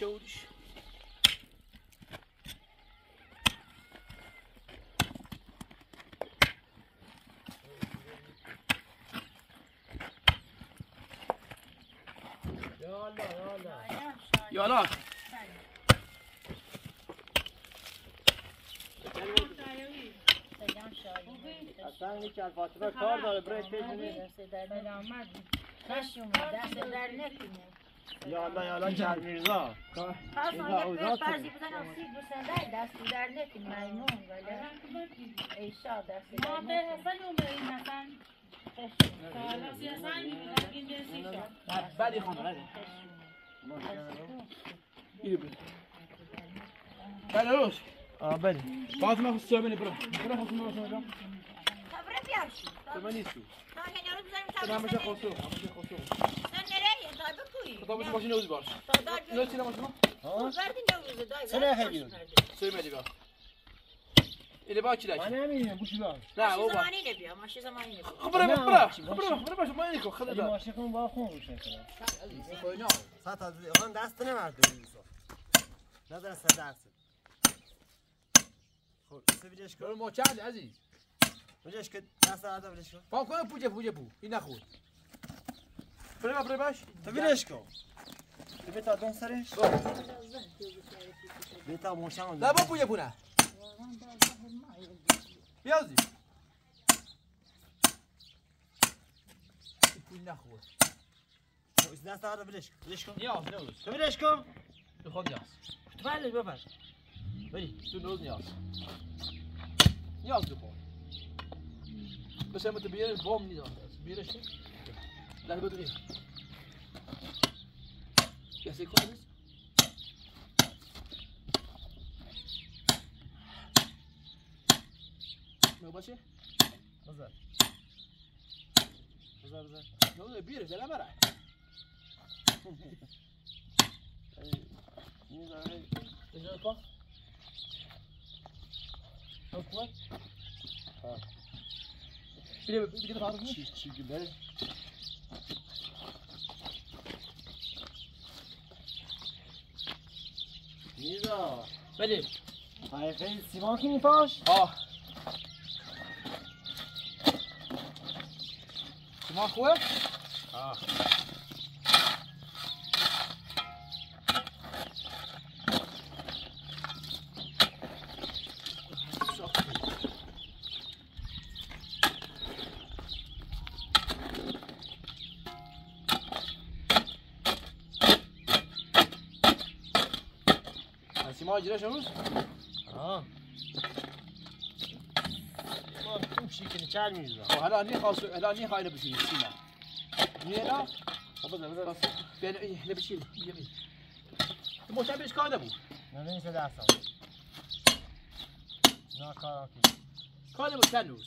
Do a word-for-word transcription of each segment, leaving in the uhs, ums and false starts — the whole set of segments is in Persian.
شودش يلا يلا يلا اصلا نیکن فاطمه کار داره برای پیشونی یالا یالا چهر میرزا خواستم یک فرضی بزنم سیب بسنده دستی در نکنی میمون ولی ایشا دستی در ما به حسن اون به این مثلا حالا سیاسن این جنسی شد بعدی خانم بعدی اینو بده بله روش آه بله فاطمه خود سومنی برو برو فاطمه برو سومنی خبره بیارشی سومنی نیستو تا هنگام بزنیم تو تا همشه خسرو همشه خسرو sen nereye dayı bakıyor تو باش ماشین اوز باش Dayı نه چینا ماشین verdin ne uzuzu dayı Sene hediyor. سومنی با اینه با کی من نمیدونم گوشی دار نه Maşı بابا zamanıyla bir maşı zamanıyla bir خبره نه، خبره چی خبره باشه؟ خبره باش ما اینو خدا این دا ماشین با خون روشن کنه کوینا ساعت از آن دست نمرده یوسف نظر سه درس خب سویدش کن برو ما چند عزیز وجهش که دست آده وجهش کن پاک کنه پوجه پوجه پو این نخود برو برو باش تو وجهش کن تو بیتا دون سرش بیتا موشم لا با پوجه پونه بیازی پول نخود دست آده وجهش کن وجهش کن نیاز نیاز تو وجهش کن تو خود نیاز تو بله ببر بری تو نیاز نیاز نیاز دو پول بس هم تبير بوم نیاز بیرش لا بدو غير يا سي كويس ما باشه بذار بذار بذار نه بیرش لا برا میذاره اجازه پا اصلا ها بده بده تعرف چی چی گبر میذا بده های خیلی سیمان کنی پاش اه ما خوه اه سیما اجراش امروز آه ما تو شیکنی چهار میرزا حالا نی خاص حالا نی خاينه بشيل سيما نيلا خب بذار بذار بين ايه اللي بشيل يمين مو تعملش كان ابو نه نمیشه دستم نه کار آکی كان ابو تنوز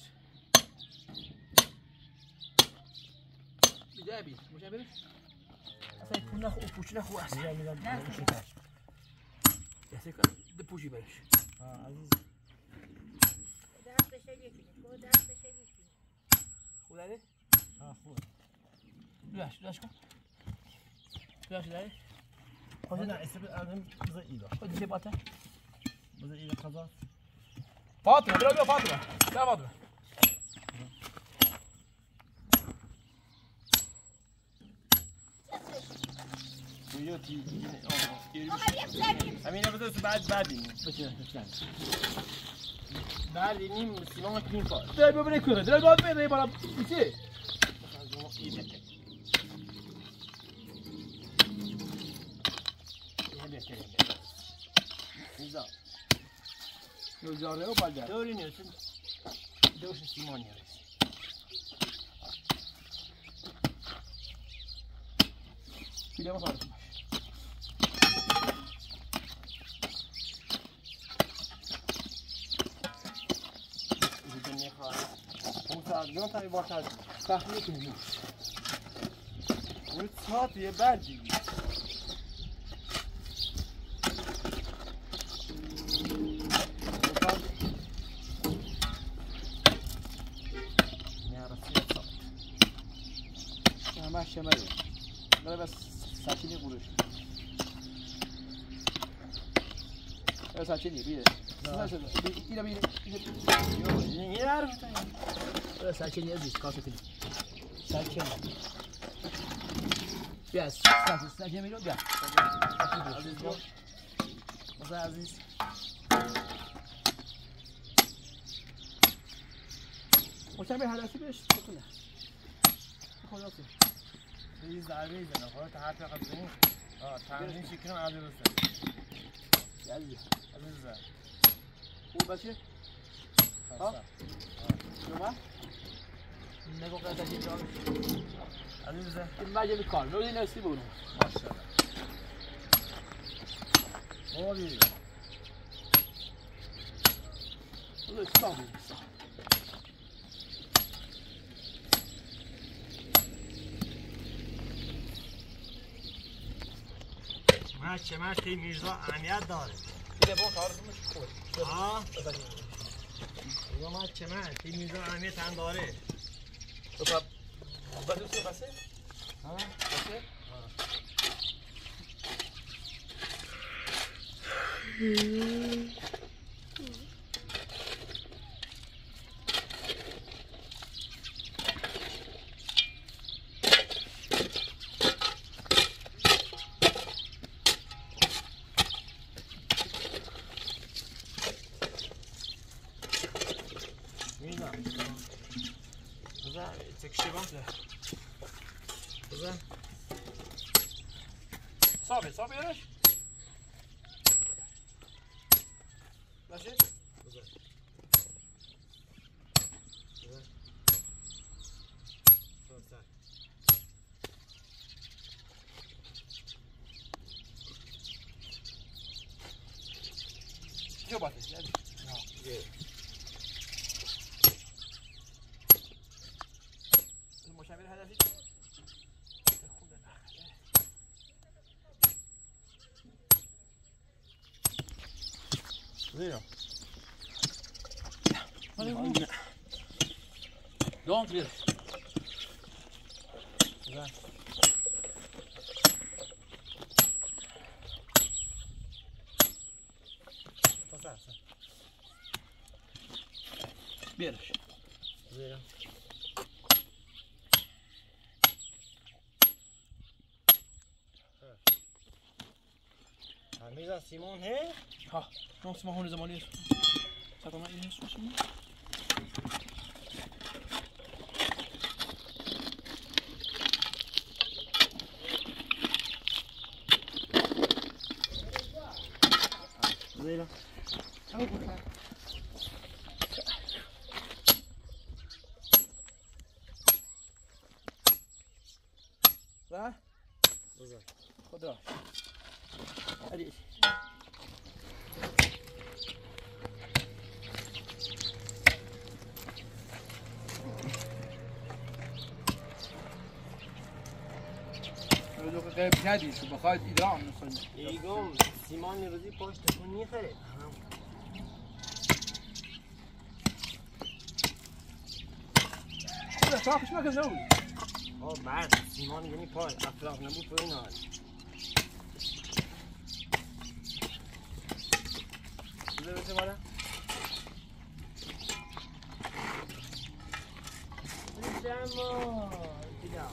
بدابي مش عارف اصلا يكون اخو بوش اخو احسن میگم میگم نمیشه کار يا سيكا دبوشي بلاش آه عزیز ders beşe geçin bu ders beşe geçin خذ هذه آه خوب لاش لاش كم لاش هذه خب نه اسم الان بذار ایدا خذ شي باته بذار ایدا قضا فاطمه برا بيا فاطمه لا فاطمه بویا تی ama hep sevdiğim همینه بذار تو بعد بعد بینیم بس بس بعد بینیم سیمان کنیم پاش ده ببینه کنه ده بعد بده بالا چی میزا نوزاره و بالده دوری نیستن دوش سیمانی هست بیده ما خواهد اون ساعت بیان تایی باشد تخلیه کنیم اون ساعت یه بردی همه شماله برای بس ساکینی قروش Essa aqui, vira. Vira, vira. Ninguém era, tá? Essa aqui é disso, calça aqui. Sakin. Biraz, sakin, sakin bir yol ya. Aziz bu. Nasıl Aziz? مشابه هدفی بهش بکنه خلاصه یه ضربه میزنه خودت حرف قضیه آه تمرین شکرم عادی بسه یعنی عزیز خوب باشه ها شما نگو قضا اینجا عزیز این ماجه میکار نوری نسی بگو ماشاءالله خوبی اون استابی ماچه ماچه میرزا اهمیت داره دیگه با تعارضمش خوبه ها میگم ماچه ماچه میرزا اهمیت هم داره تو بس بس بس ها بس بزن صافي صافي ايش؟ ماشي؟ بزن بزن بزن شو باتي يعني اه المشاور هذا في زيرو Don't feel. Güzel. Pasar sen. Bir. Zero. Amiza Simon he? Ha, non si mahon زمانی است. سلام این سوشی. Zero. و بزن. خدا. علی. لو غير بنادي شو بخايد إدراع نصنع. ایگم سیمان روزی پشت تکون میخره. هذا صافي شو ما كذوي. آه بعد سیمان یعنی پای اطراف نبود پای نه. چیزی بشه بالا؟ Siamo دیگه.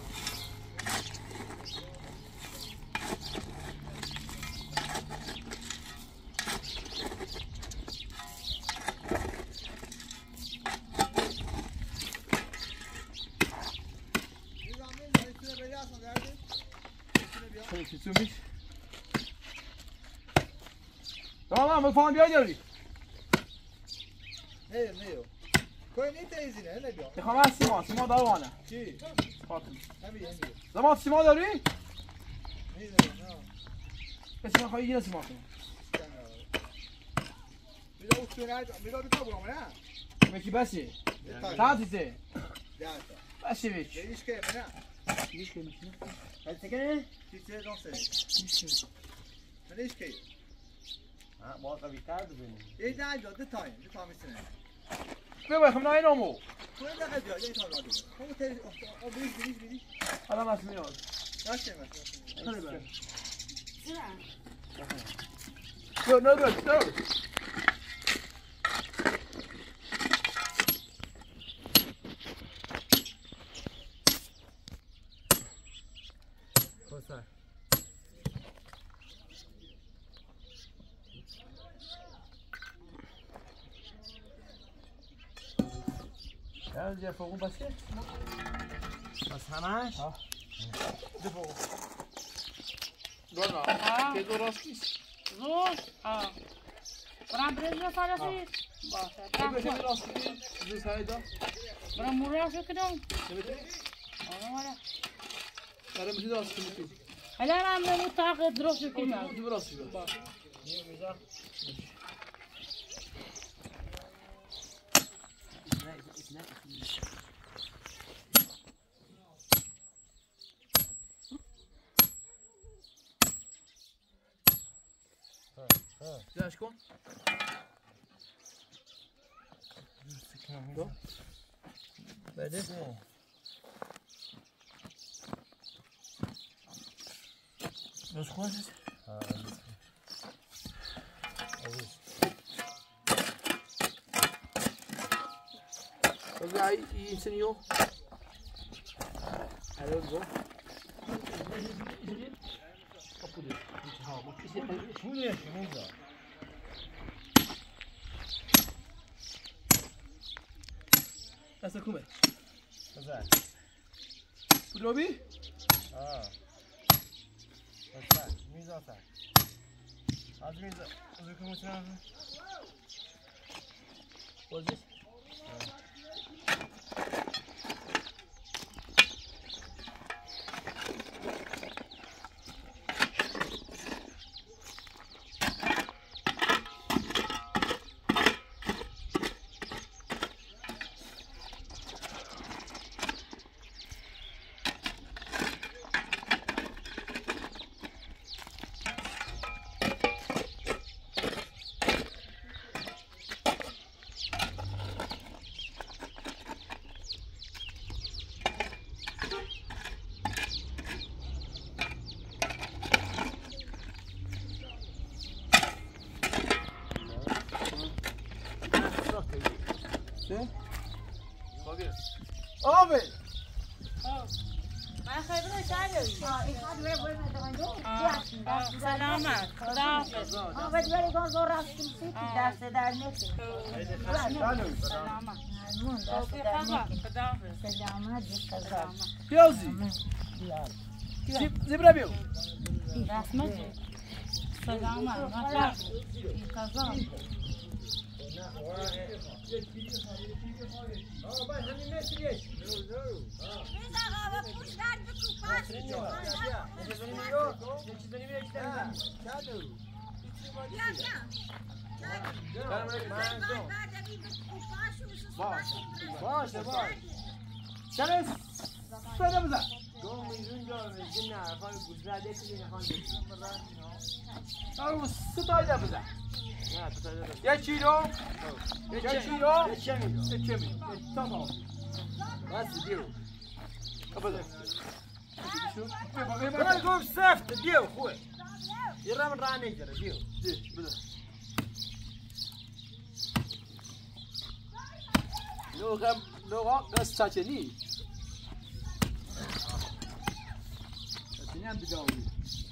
Peki sürmüş. Tamam lan bu falan bir yer değil. Ne ne yok. Koy ne teyzine ne diyor? Ne kadar sima, sima daha var ne? Ki. Fatım. Ne bileyim. Zaman sima da değil. Ne diyor? Ne? Kesin kayı yine sima. Bir de uçtuğuna bir de bir tabu ama ne? Peki besi. Detal. Tatilse. Detal. Besi veç. Ne iş keyfe ne? Hiç gelmiş ne? Hadi tekene. Kimseye dans edin. Hiç gelmiş. Ne iş keyfe? Ha bu arada biter de benim. İyi değil diyor. Detay. Detay mısın? Ve bakım ne aynı mu? Bu ne kadar diyor? Ne kadar diyor? O teyze o bir bir bir bir. Adam asmıyor oldu. Kaç demez. Hadi be. Sıra. No, no good, no. Kosa. Ja, die voor ons basje. بس همش؟ ها. ده فوق. دورنا. آه. که دو راست نیست. زور اه برام برنج فرسی باشه اگه شما برام راست کنید، زیر سایه دا. برام موراش کنم نمیتونی؟ آره ولی برای میتونی راست کنید. حالا من نمو طاقت درست کنم تو راست کنید. باشه جاش کن. دو. بده. Los jueces. Così hai insegno. Allora go. Oppure diciamo, ma chi si fa? Pure, non so. Adesso com'è? Cos'è? Tu trovi? Ah. Cos'è? Miso sta. Az miso. Cos'è come si chiama? Così. آبه من خیلی نشدم آه این خواهد بره باید مدرنگو سلامت خدا حافظ آه باید بره گان زور راستیم سیتی دست در نکی سلامت مون دست در نکی خدا حافظ سلامت جیست کزا پیازی زبره بیو رسمت سلامت مطلب کزا باشه باشه شنس ساده بزن دو میلیون دلار میگه نه خان گجرات یکی خان آره سه تا ایده بزن نه تو یک کیلو یک کیلو یک کیلو یک کیلو تمام بس دیو بده شو بله گفت سفت دیو خوه یه رم رانه جره دیو بده لوغم لوغا قص چاچنی چاچنی هم بداوی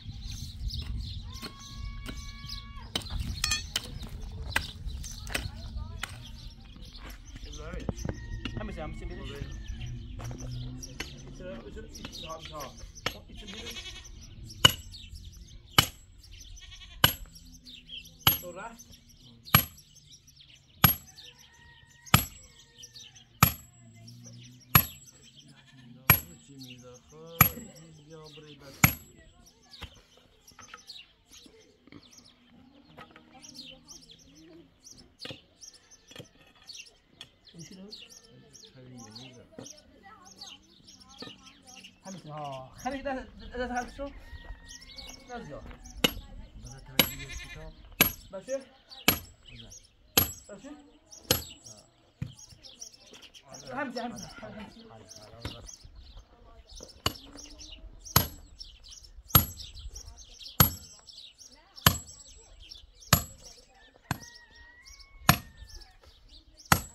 همه چی همه چی بیرش ایتر ایتر ها ها ایتر بیرش تو رفت ها خلي ده ده ده هذا شو نزيا ماشي ماشي همزة همزة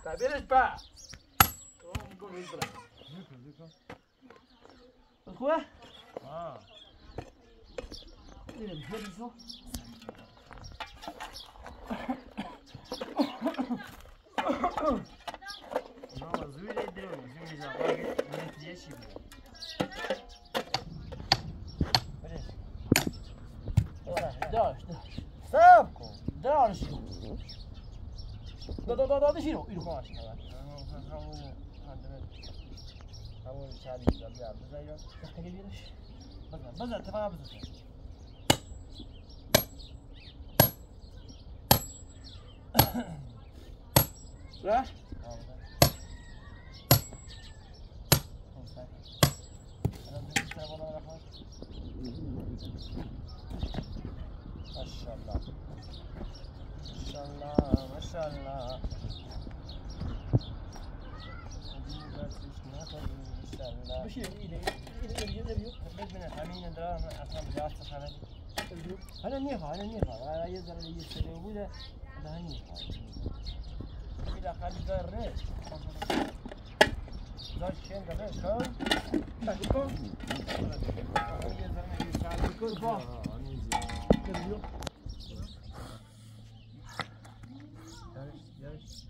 Tá, beleza, pá. Vamos comer pra lá. ذكر ذكر. Quoi? اه. Il a bien dit ça. ما زوي لا يديرون زوي إذا باقي ما يديش يبغى. Dá, dá. سابكو. Dá, شنو؟ Dá, dá, dá, dá, شنو؟ إيده. ماشي هذا. هاول هذا هاول شادي جاب بزايا. تحكي لي ليش؟ بزا بزا تبغى بزا. صح؟ ما شاء الله ما شاء الله ما شاء الله ماشي إيده إيده إيده إيده. بدنا حمين دراهم أصلا بجاست خلاص. أنا نيخا أنا نيخا أنا يزر اللي يشتري وده هذا نيخا. إذا خالد قرر زاج شين قبل كون تاكل يزر اللي يشتري كل بار. كل يارش يارش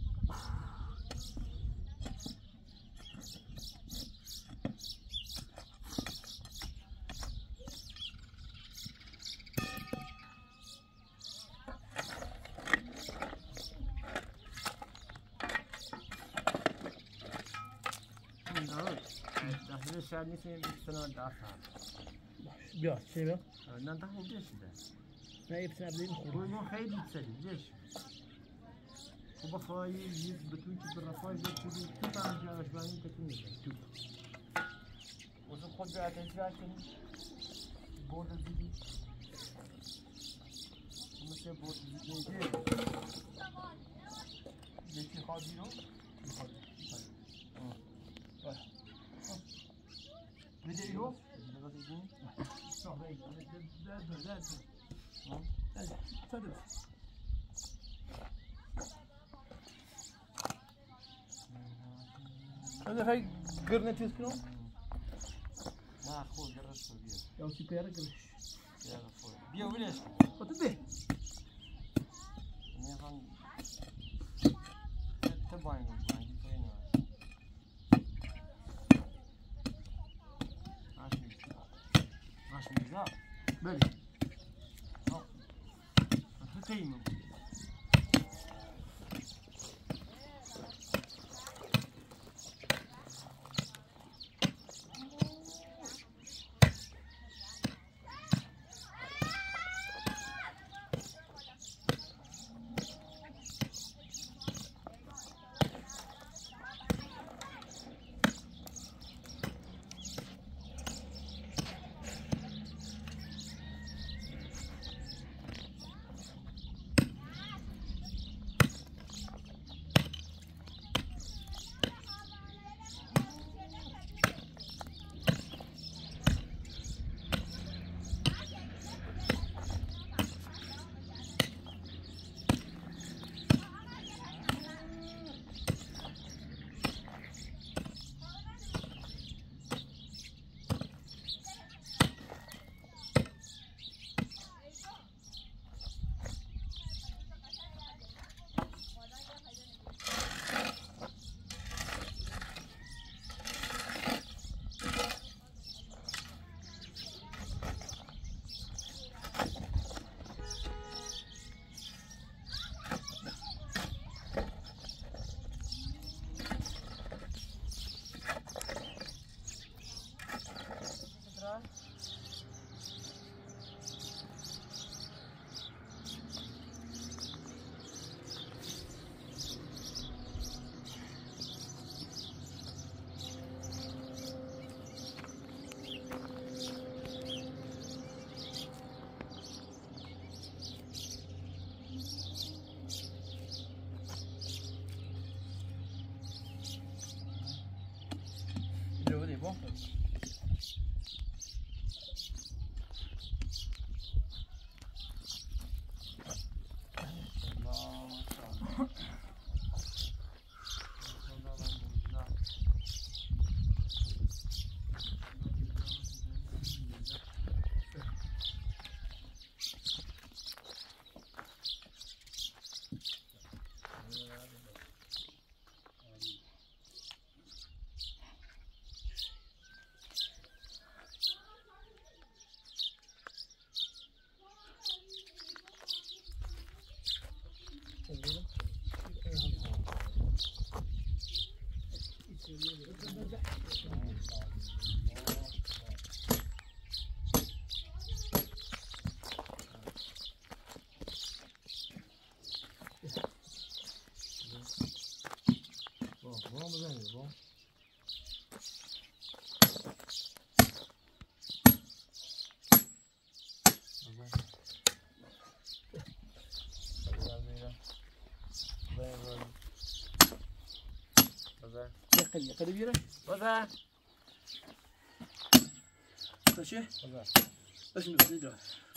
داخل الشهر نسمي بسنة دافع. بيا شيء ننتهي ليش ده؟ ما يبتسم بدين خروج. هو ما خير يتسلي ليش؟ وبخاي يجيب بتوين بالرفاي ده تبي تطعم جالس بعدين تكمل تشوف. وزو خد بعد الجاكين بود الزبي. مش بود الزبي. ليش خادينه؟ بدي يروح؟ بدي يروح؟ صح بعيد. لا لا لا. تفضل. هذا في قرنة تسكنه؟ ما أخوه جرس بيه. يا وشي بيرك قرش. يا أخوه. بيه وليش؟ وتبيه. نيفان. تباين تباين فين؟ ماشي. ماشي ميزان. بلي. أو. هتيمم. bon. بزنی با يقل يقل بيره بزن ماشي بزن باش نبدا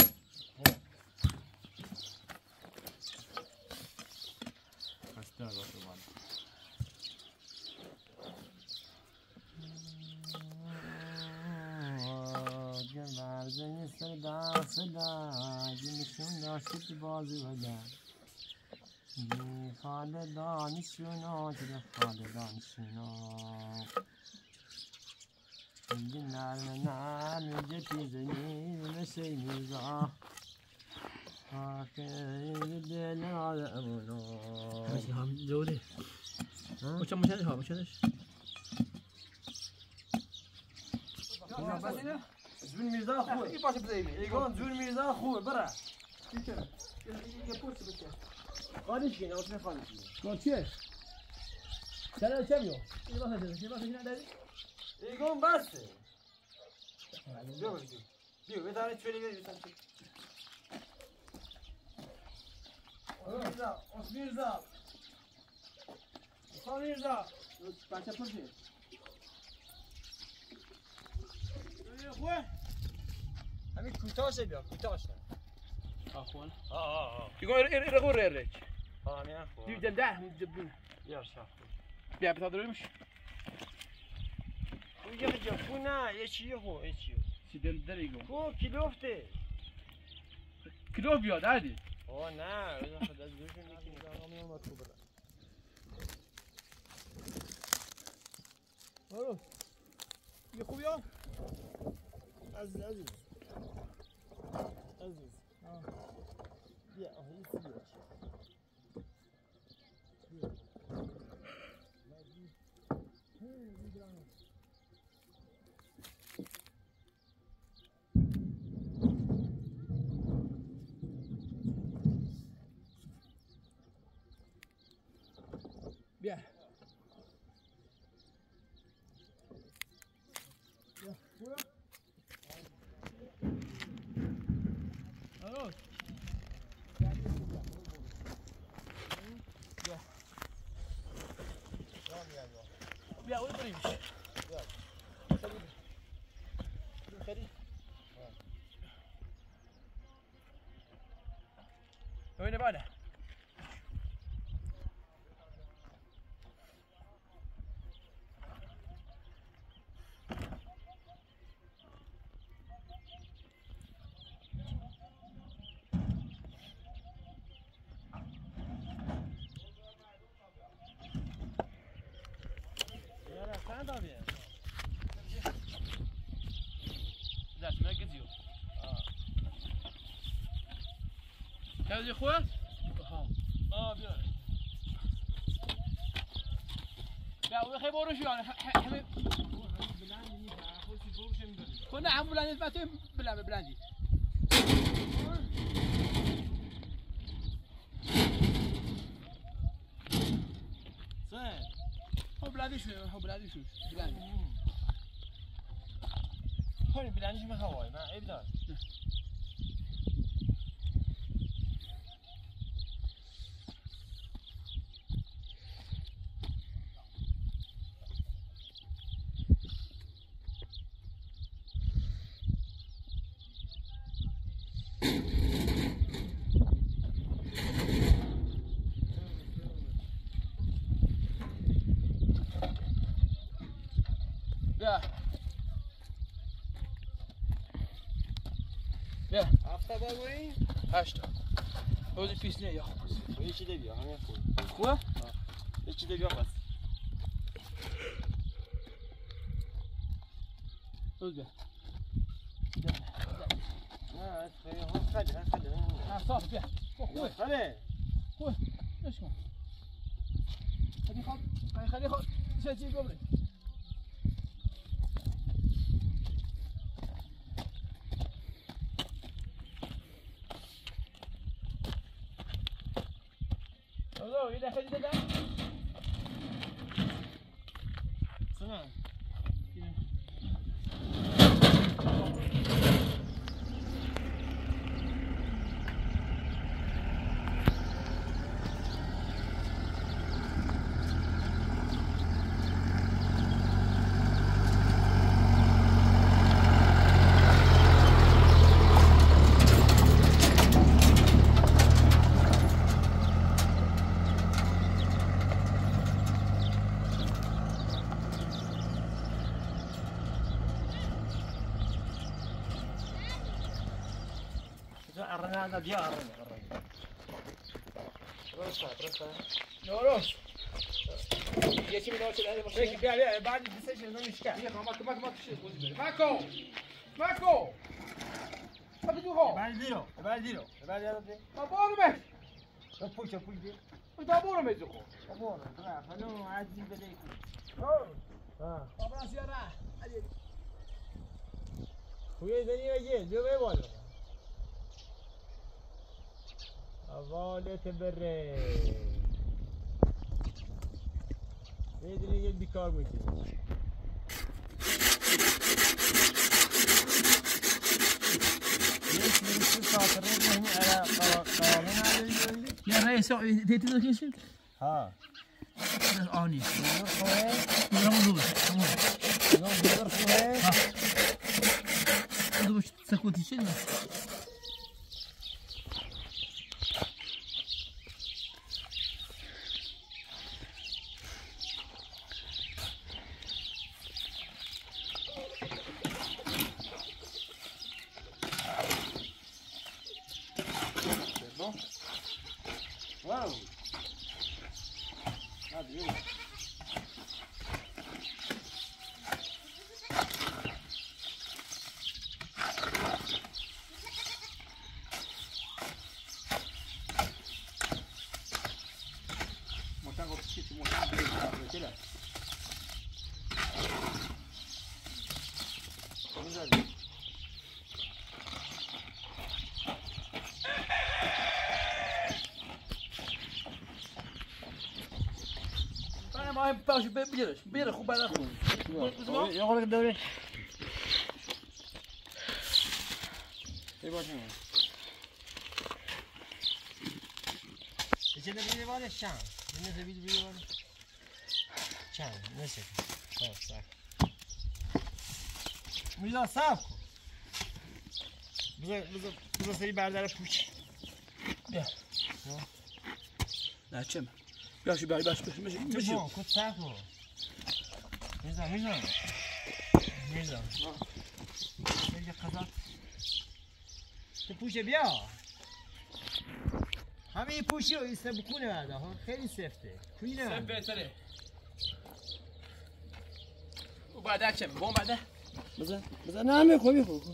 هستن واسه من مرزنی صدا صدا جنشون داشت بازی بگن خاله دانشونا جل خاله دانشونا اینجا نرم نرم جتی زنی نشی میزا آخه دل آدمونا ماشي هم جودي وش مشانش ها مشانش زول میرزا خوب اي باش بزايمه ایگان زول میرزا خوب برا كيف يبوس بك خالشين او اسمه خالشين قال شيء سنه كم يوم اي ما هذا شيء ما في هنا داري ایگان بسه بیا بیا بیا بتاره چولی بیا بتاره میرزا اس میرزا اس میرزا بچه پرسید خوبه همین کوتاشه بیا کوتاشه اخوان اه اه اه يقول يرغور يرك اه همین خوبه دي دنداه مجبين بیا شاف بيع بتقدرش اونجا بجا خو نه یه چیه خو یه چیه سي دندر يقول خو کیلوفته كيلو بياد عادي آه نه اذا خدا دوشون میکنه همین ما تو بره برو یه خوب یا عزیز عزیز عزیز بیا آه این سیاه بيع الو بيع وين بريمش خلي وين بعده چند تا بیه؟ دست مگزیو هذه خوات ها آه بیا لا وخي بورش يعني حبيب كنا عم بلان فاتين بلا بلاندي سه هو بلادي شو هو بلادي شو بلاندي هوني بلانش ما هواي ما عيب دار يا يا هفته باگویی؟ هشتا هوزی پیسنه یا یه چی بیا همین خوب خوبه؟ یه چی بیا بس هوز بیا نه خیلی خیلی خیلی ها صاف بیا خوبه خیلی خوبه ليش ما خلي خد خلي خد شيء قبل الو اذا خدت ده أرنا هذا بيا أرنا أرنا رصة رصة نوروش يا شيء من أول شيء هذا ليك بيا بيا بعد بسيش إنه مشكلة يا ماكو ماكو ماكو شيء ماكو ماكو ما تجوه بعد ديرو بعد ديرو بعد هذا بيا ما بورمش شوفوا شوفوا دي وده بورمش يزقو أبور ترى خلوه عادي بديك ها طبعا سيارة خويا دنيا جي جو بي والله أفعال تبرر يدري يد بكار بيجي ليش ليش سافرين هنا على قوانين على الجولي يا ريس تيتي ذا كيشن ها آني نور خوي نعم دوبل نور نور خوي ها دوبل سكوتي شنو واو هذا يلا متانغو تشيتي متانغو كده ما ينفعش بيرش بيرخ وبعد اخو يغلق الدوري ايوه شنو ايش اللي بيجي ولا الشام الناس بيجي بيجي ولا شام نسيت خلاص صح ملا صافكو بزا بزا بزا سري بعد على بوش يا لا تشم باش باش باش باش مش تبون كنت صافكو ميزان ميزان ميزان يجي قزات تبوش بيا همه پوشی رو يسبكونه هذا ها خیلی سفته كوينه سبه سريع وبعدها تشم بون بعدها بزا بزا نعم خوبي خو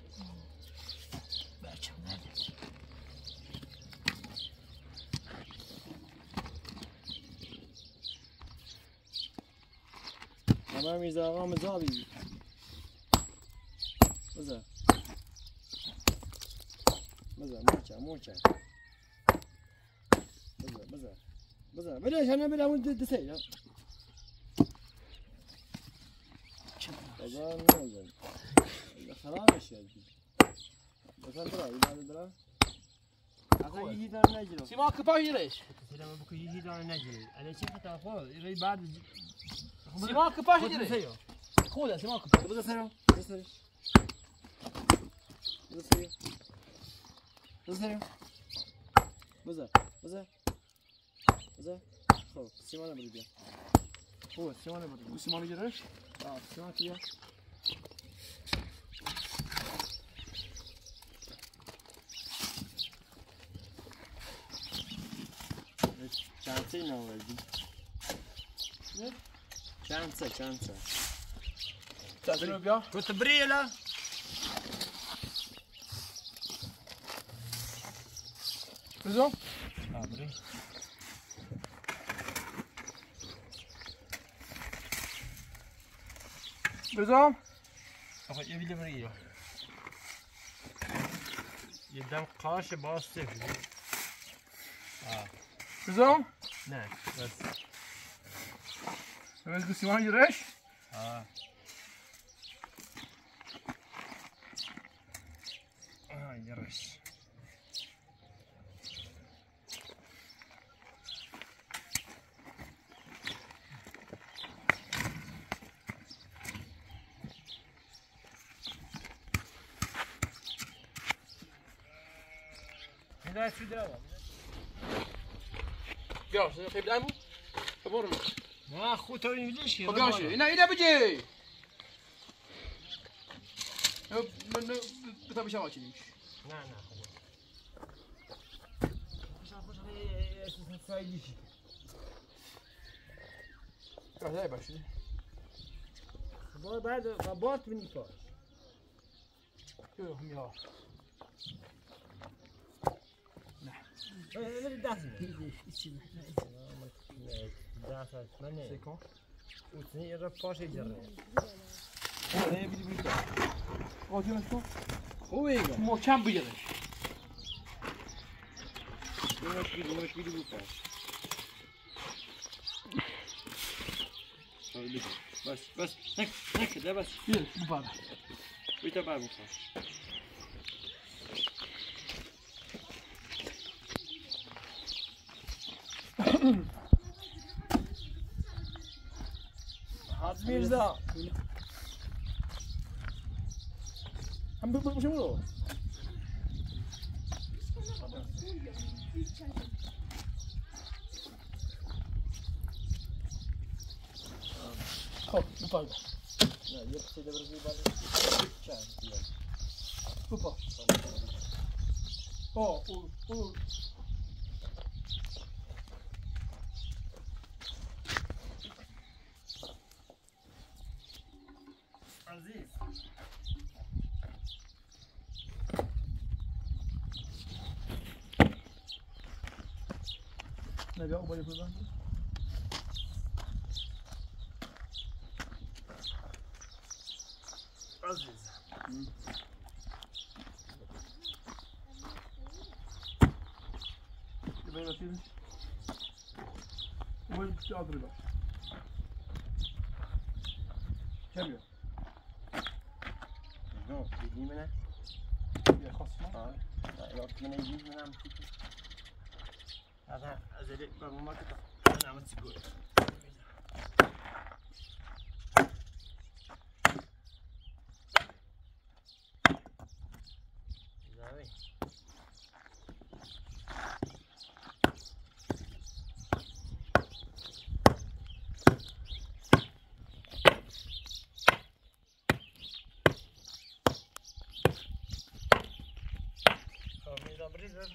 بچم نده تمام میزا آقا مزابی بزا بزا موچا موچا بزا بزا بزا بلاش انا بلا ولد دسيل بزا نوزن خرابش يا بس درا يبغى درا اخي يجي دار نجرو سيما كباي ليش سلام ابوك يجي دار نجرو انا شفت تاخذ يبي بعد سيما كباي ليش خذها سيما كباي بزا سلام بزا سلام بزا سلام بزا سلام بزا بزا بزا خو سيمانه بريديا هو سيمانه بريديا سيما يجرش اه سيمانه كيا شانسي نوردي شانسه شانسه تعزلوا بيا كنت بريلا بزو اه بري بزو اخو يبي لي بريلا يدم قاش باص صفر اه بزو نعم بس بس سيما يجرش اه اه يرش هنا شو دوا بيا خيب دايمو كبورم ما اخو توني ليش بيا شي هنا هنا بجي من بتابي شواكي لا لا فايدة شيء. راح جاي باشي. بعد بعد مني فاش. شو هم يا. أنا بدي داسة ثمانية. سيكون. وثنين رفاش يجري. هي بدي بدي. قاعد يمشون. هو إيه؟ مو كم بيجري. مش بدي مش بدي بوكا. بس بس هيك هيك ده بس. يلا مفاهمة. ويتابع بوكا. هات ميرزا. هم بيقولوا شو هو؟ خب مفاهمة. لا يكفي ده برضو بعد. شان. سوبر. أوه أوه أوه. عزيز. نبي أقبل يقول له. عزيز. يبغى يصير. وين تأدري بقى؟ كم يوم؟ نو يجي منه. يا خصمة. آه. لا منه يجي منه عم تيجي. هذا أزلي بابا ما كتب. أنا عم تقول. زاوي. خاميزة بريزر.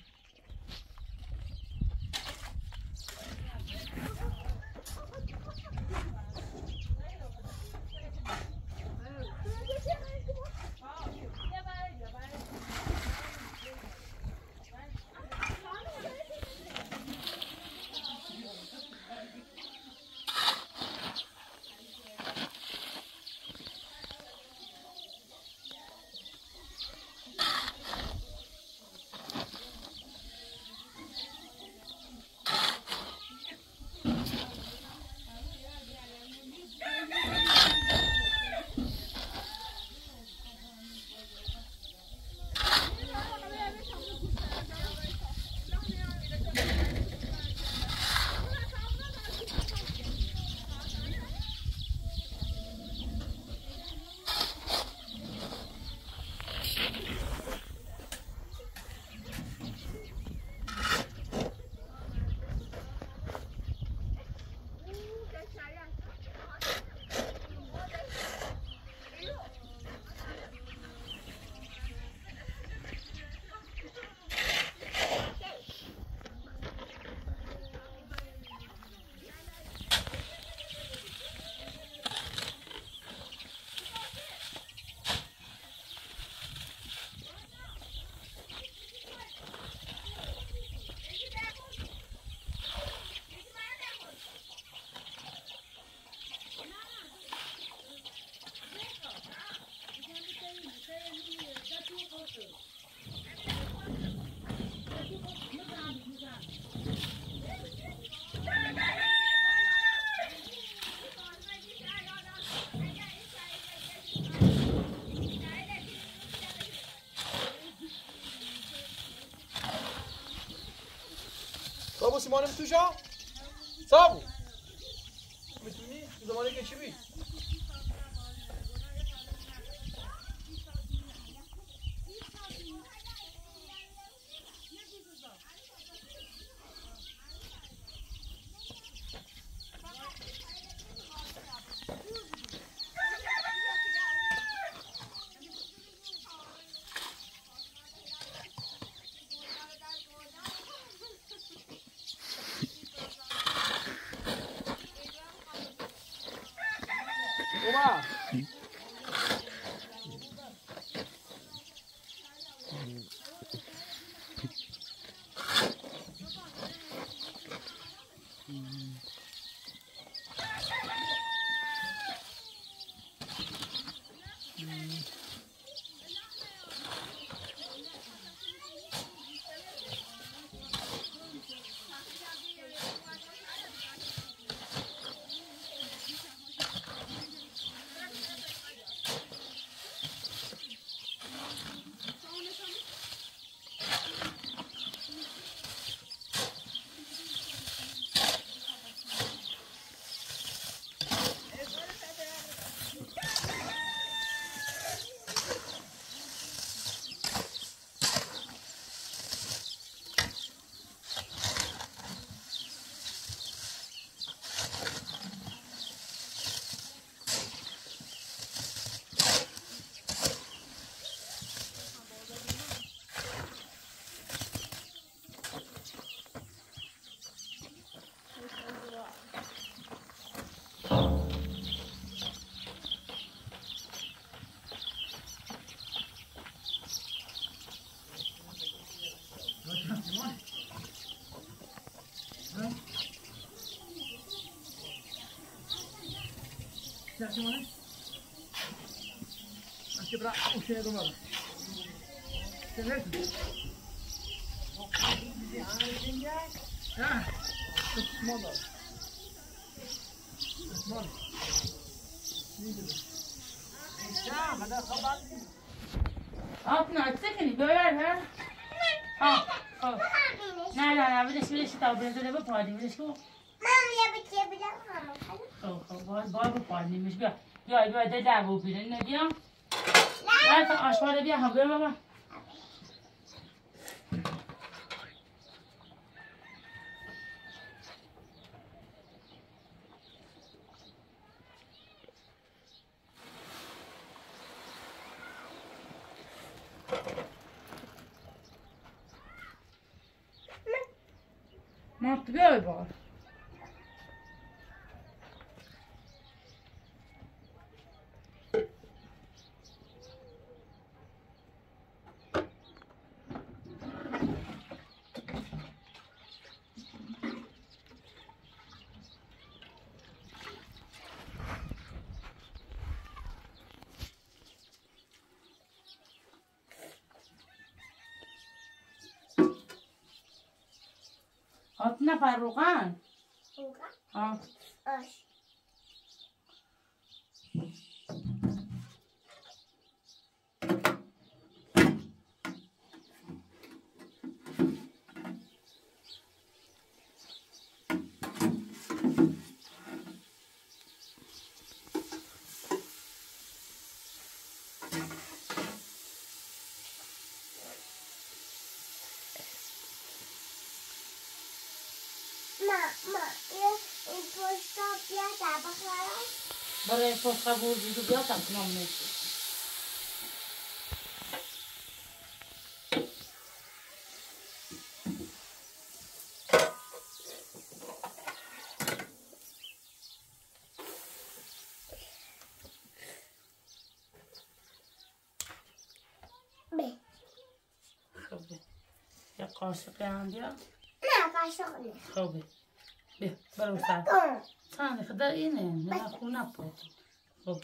صابو سیمانه میتوشا؟ صابو میتونی؟ زمانی که چی بی؟ اومد Simone? Anche bravo, uscire domani. Ah, small. Small. آفنا تسکنی بیار ها آه آه نه نه نه بدش بدش تا بنزله بپادی بدش کو مام یه بچه بدم همه خب خب باید باید بپادی میش بیا بیا بیا ده ده بو بیرون نه بیا نه تا آشوار بیا هم بیا بابا Måste vi över? هات نفر روغن روغن؟ آه آش برای پشت بوزی رو بیاتم کنم میشه بی خوبه یک قاشقی هم بیا نه قاشق نیست خوبه بیا برو سر آه. ثاني خدا اینه نه خونه بود خب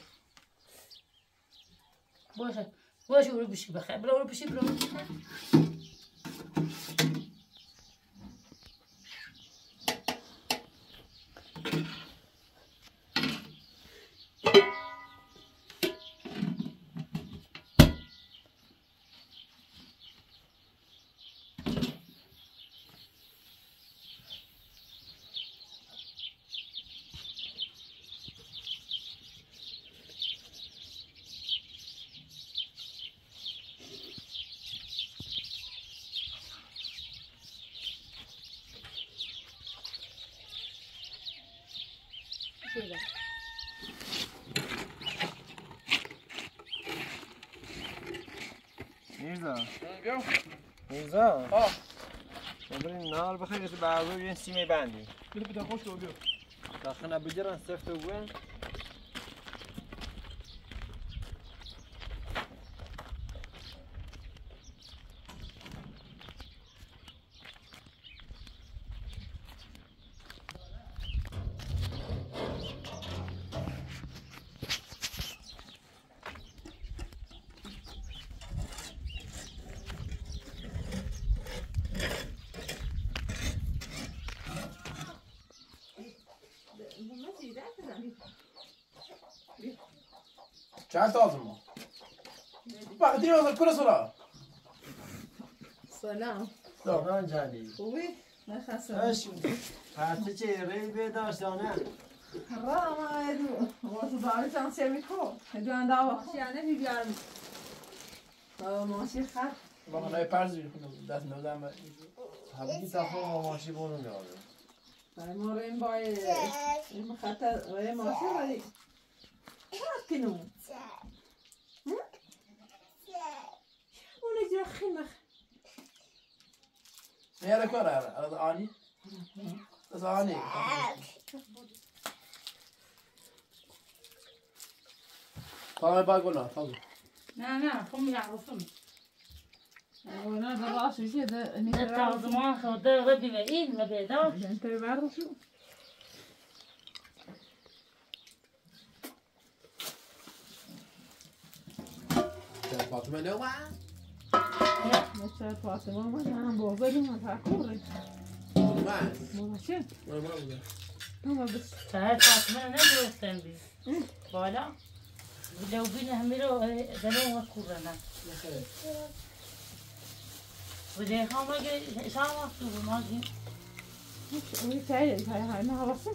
باشه باشه برو بشی بخیر برو برو بشی برو میرزا بیا میرزا آه بریم نهار بخیر تو بعضا بیان سیمه بندی بده بده خوش رو بیا داخل بجرن سفت و بوین چند تا آزم ما وقتی یازم کنه سرا سلام سلام جانی خوبی؟ نخستم اش پرت چهره بداشتانه را ما ادو واسه داری چند سه میکو ادو انده آخشیانه بی بیارم ماشی خط واقعا نای پرز بیرون کنم دست نودم حبیبی تفا ماماشی بودم یادم برای ما رو این بای این خط روی ماشی ولی خط کنو اون اجرا خیمه میاره کاره از آنی از آنی طالع باقول له تفضل نه نه هم يعرفون وانا ده راسي كده ده اني بتاع زمان خد ده غبي بعيد ما بيقدرش انت بعرف شو فاطمه نوع مش فاطمه ما انا بوغل ما تاكوري ما ما شو ما ما انا بس فهي فاطمة نجوستن بي بالا لو بينا هميرو دلو وكورنا وده هم اگه شام مكتوب ما جي مش وي تاي هاي هاي ما وصل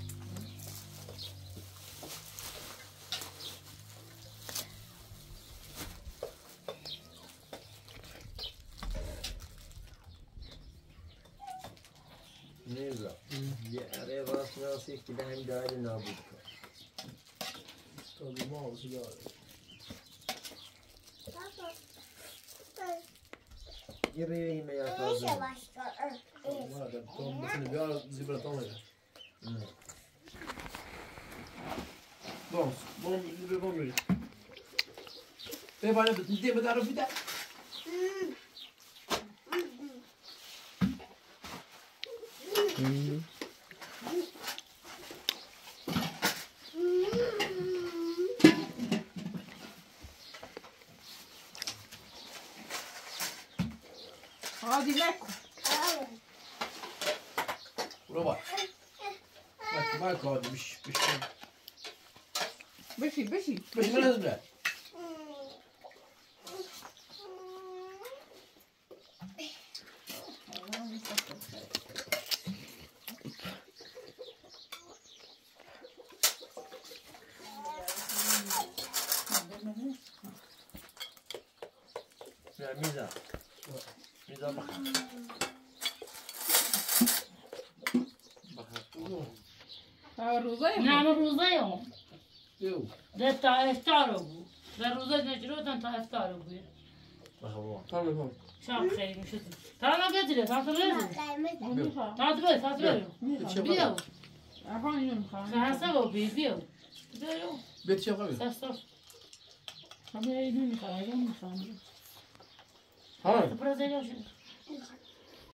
نیزا یه اره راست راسی که دهیم داره نابود کن تازه ما سیگار یه بیایی میاد تازه ما ده تو مثلا بیار زیبر تامه بونس بون زیبر بون میری به بالا دیگه به دارو بیدا هادي ماكو روبا ما ما كود مش مش بشي بشي مش من هذا نه میزا میزا بخیر روزه نعمل روزه يوم يو ده تا افطار بو ده روزه نجرو ده تا افطار بو بخیر تمام تمام شام خیلی میشه تا ما گدیره تا تو برو تا تو برو تا تو برو بیو افان يوم خان خلاصه بو بی بیو بیو بيت شو قوي سستو خبي يدوني خلاص يوم خان ها برو زیرو شد